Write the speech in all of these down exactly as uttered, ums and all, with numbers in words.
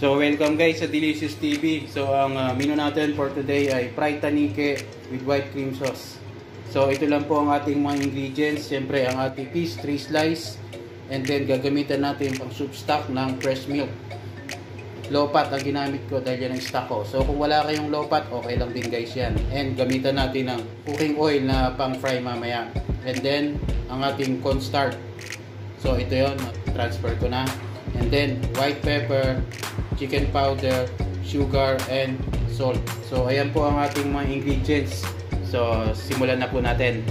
So welcome guys sa Delicious T V. So ang uh, menu natin for today ay fried tanique with white cream sauce. So ito lang po ang ating mga ingredients. Siyempre ang ating fish, three slice. And then gagamitan natin pang soup stock ng fresh milk. Low fat ang ginamit ko dahil yan ang stock ko. So kung wala kayong low fat, okay lang din guys yan. And gamitan natin ng cooking oil na pang fry mamaya. And then ang ating cornstarch. So ito yon, transfer ko na. And then white pepper, chicken powder, sugar, and salt. So ayan po ang ating mga ingredients. So simulan na po natin.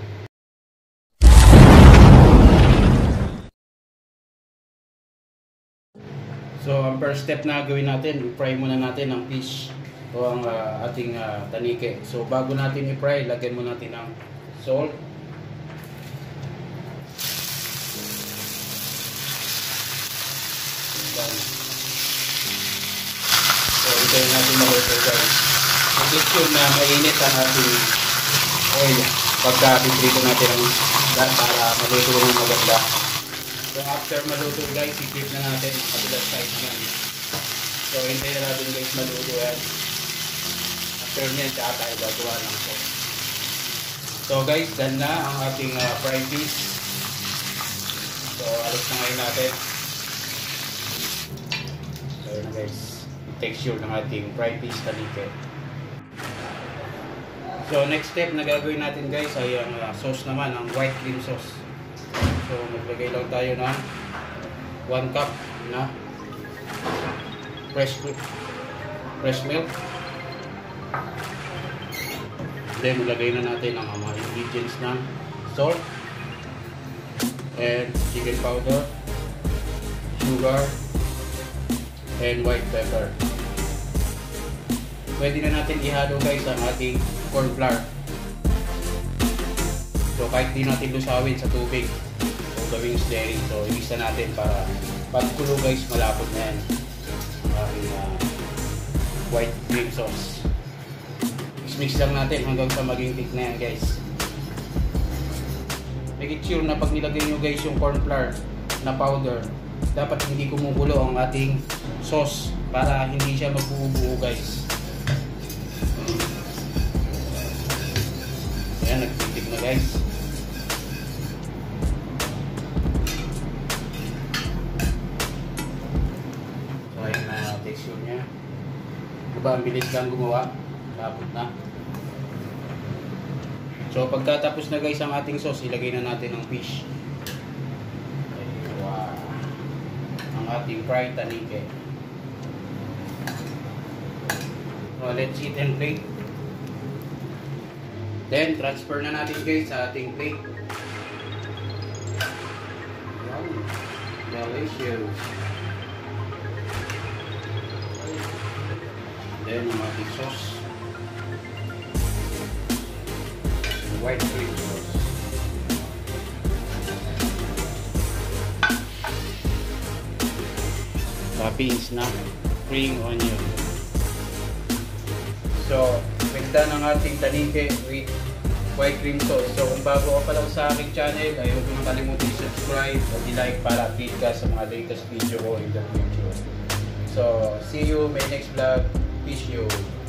So ang first step na gawin natin, i-fry muna natin ang fish o ang uh, ating uh, tanique. So bago natin i-fry, lagyan muna natin ng salt. So hintayin natin maluto guys. Make sure na mainit ang ating oil pagka piprito natin ang isda para maluto ng maganda. So after maluto guys, i-flip na natin ang kabilang side naman. So hintayin na natin guys maluto yan. After nyan, tsaka tayo gagawa ng sauce. So guys, done na ang ating uh, fried fish. So alis na ngayon natin. So yun na guys, texture ng ating fried fish tanique. So next step na gagawin natin guys ay ang uh, sauce naman, ang white cream sauce. So maglagay lang tayo ng one cup na fresh fresh milk. Then maglagay na natin ang mga ingredients ng salt and chicken powder, sugar, and white pepper. Pwede na natin ihalo guys ang ating corn flour. So kahit di natin lusawin sa tubig o gawing stirring, so i-mix na natin para pagkulo guys, malapot na yan ang ating uh, white cream sauce. Mix lang natin hanggang sa maging thick na yan guys. Make it sure na pag nilagay nyo guys yung corn flour na powder, dapat hindi kumukulo ang ating sauce para hindi siya magbuo-buo guys. Ayan, nagtitik na guys. So ayan na texture nya. Diba ang bilis lang gumawa? Lapot na. So pagkatapos na guys ang ating sauce, ilagay na natin ang fish. Wow. Ang ating fried tanique. So let's eat and plate. Then transfer na natin guys sa ating plate. Wow. Delicious. Then ang ating sauce. White cream sauce. Toppings na spring onion. So, we're done ang ating tanique with white cream sauce. So, kung bago ka pa lang sa aking channel, ay huwag mong kalimutan i-subscribe at i-like para update ka sa mga latest video ko in the future. So, see you in my next vlog. Peace you.